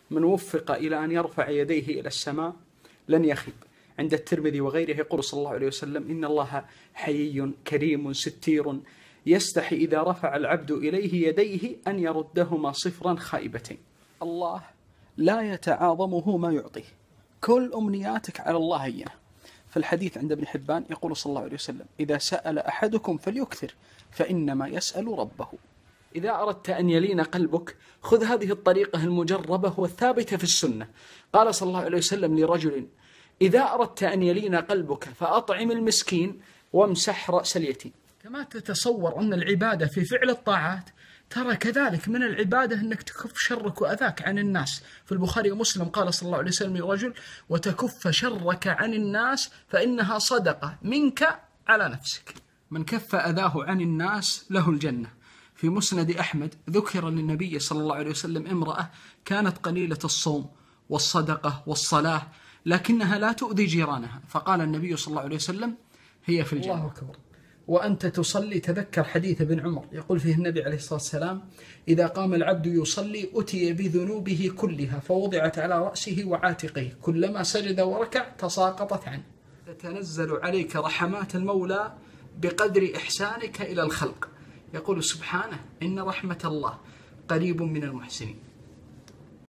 من وفق إلى أن يرفع يديه إلى السماء لن يخيب. عند الترمذي وغيره يقول صلى الله عليه وسلم: إن الله حيي كريم ستير يستحي إذا رفع العبد إليه يديه أن يردهما صفرا خائبتين. الله لا يتعاظمه ما يعطيه، كل أمنياتك على الله هينة. في الحديث عند ابن حبان يقول صلى الله عليه وسلم: إذا سأل أحدكم فليكثر فإنما يسأل ربه. إذا أردت أن يلين قلبك خذ هذه الطريقة المجربة والثابتة في السنة. قال صلى الله عليه وسلم لرجل: إذا أردت أن يلين قلبك فأطعم المسكين وامسح رأس اليتيم. كما تتصور أن العبادة في فعل الطاعات، ترى كذلك من العبادة أنك تكف شرك وأذاك عن الناس. في البخاري ومسلم قال صلى الله عليه وسلم لرجل: وتكف شرك عن الناس فإنها صدقة منك على نفسك. من كف أذاه عن الناس له الجنة. في مسند أحمد ذكر للنبي صلى الله عليه وسلم امرأة كانت قليلة الصوم والصدقة والصلاة لكنها لا تؤذي جيرانها، فقال النبي صلى الله عليه وسلم: هي في الجنة. الله أكبر. وأنت تصلي، تذكر حديث ابن عمر يقول فيه النبي عليه الصلاة والسلام: إذا قام العبد يصلي أتي بذنوبه كلها فوضعت على رأسه وعاتقه، كلما سجد وركع تساقطت عنه. تتنزل عليك رحمات المولى بقدر إحسانك إلى الخلق. يقول سبحانه: إن رحمة الله قريب من المحسنين.